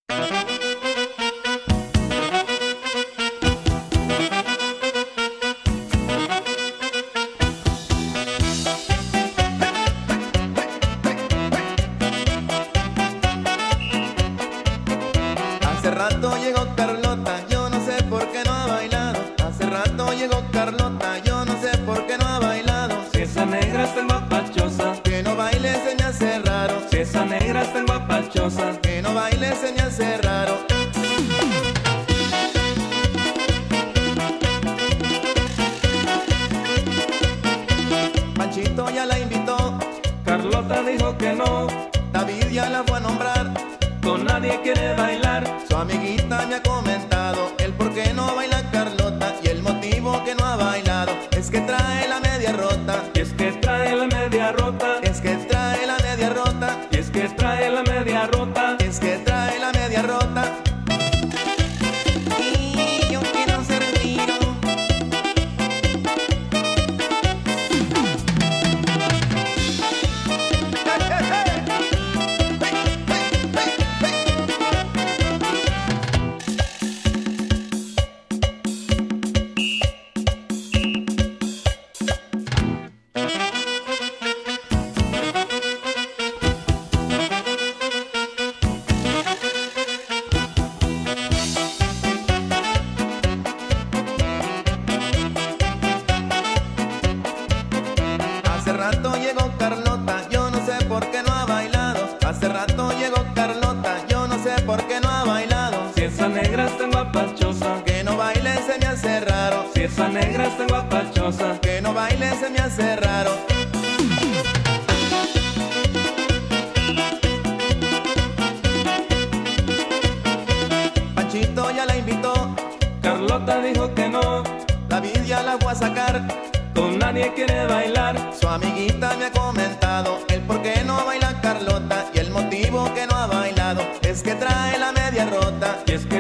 Hace rato llegó Carlota, yo no sé por qué no ha bailado. Hace rato llegó Carlota, yo no sé por qué no ha bailado. Si esa negra está guapachosa, Que no baile se me hace raro. si esa negra está guapachosa, Que no baile se me hace raro. Panchito ya la invitó, Carlota dijo que no, David ya la fue a nombrar. con nadie quiere bailar. Su amiguita me ha comentado el por qué no baila Carlota, y el motivo que no ha bailado es que trae la media rota. Y es que trae la media rota, Es que trae la media rota. y es que trae la media rota. Es que trae la media rota. Y yo quiero ser tiro. Hace rato llegó Carlota, yo no sé por qué no ha bailado. Hace rato llegó Carlota, yo no sé por qué no ha bailado. Si esa negra está guapachosa, Que no baile se me hace raro. si esa negra está guapachosa, Que no baile se me hace raro. Panchito ya la invitó, Carlota dijo que no, David ya la fue a sacar. con nadie quiere bailar. Su amiguita me ha comentado el por qué no baila Carlota, y el motivo que no ha bailado es que trae la media rota. Y es que